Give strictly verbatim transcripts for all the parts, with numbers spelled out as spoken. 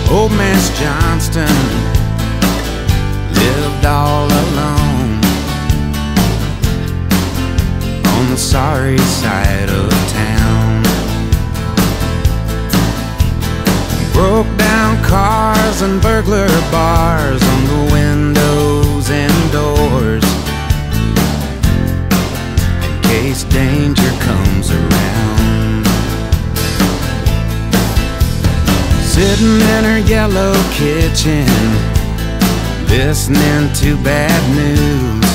Old Miss Johnston lived all alone on the sorry side of town. Broke down cars and burglar bars on the windows and doors, in case danger comes around. Sitting in her yellow kitchen, listening to bad news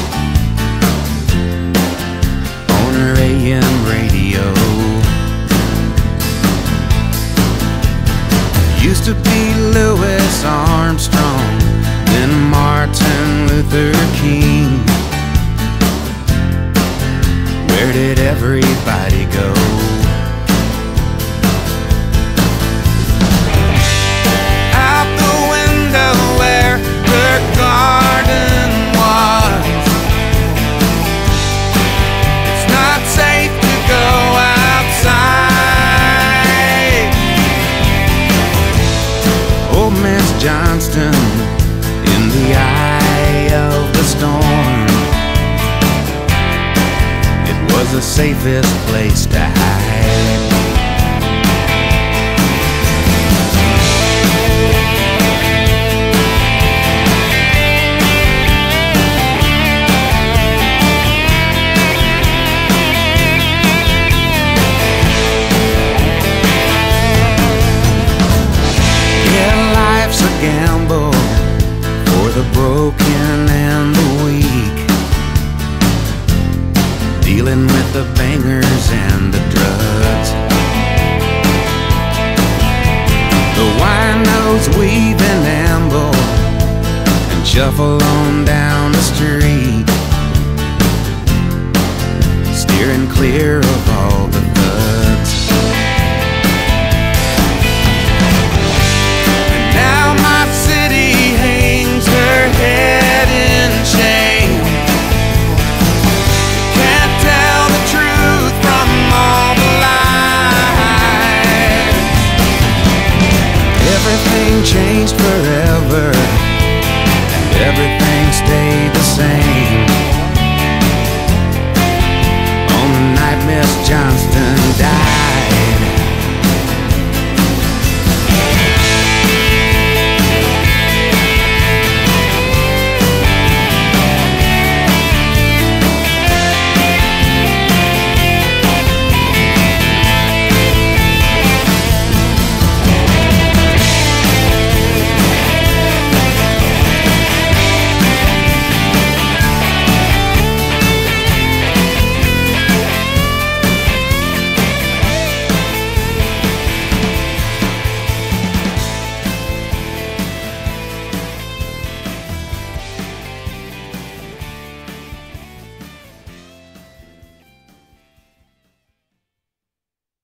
on her A M radio. Used to be Louis Armstrong, then Martin Luther King. Where did everybody go? Out the window where her garden was. It's not safe to go outside. Old Miss Johnston in the eye of the storm. It was the safest place to hide. Gamble for the broken and the weak, dealing with the bangers and the drugs. The winos weave and amble and shuffle on down the street, steering clear of